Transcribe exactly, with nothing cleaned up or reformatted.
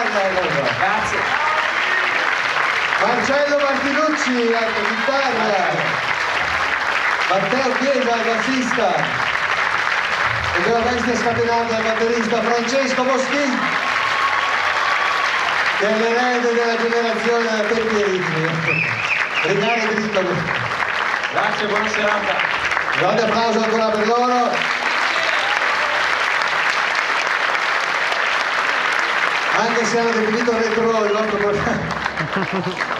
Grazie. Marcello Martinucci alla chitarra, Matteo Chiesa al bassista e della bestia scatenata al batterista Francesco Moschini, che è l'erede della generazione da Pepierini. Regale dritto. Grazie, buona serata. Un grande applauso ancora per loro. Anche se hanno definito retro il nostro programma.